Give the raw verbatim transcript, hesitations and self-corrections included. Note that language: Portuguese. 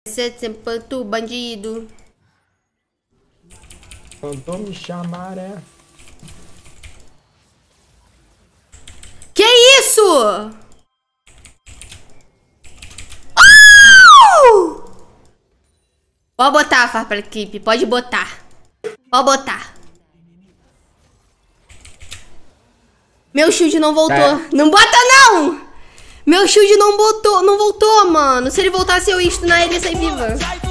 Você sempre tu, bandido. Mandou me chamar, é? Que isso? Uh! Pode botar, Farpa Equipe. Pode botar. Pode botar. Meu shield não voltou. É. Não bota, não! Meu shield não botou, não voltou, mano. Se ele voltasse, eu ia stunar ele e ia sair viva.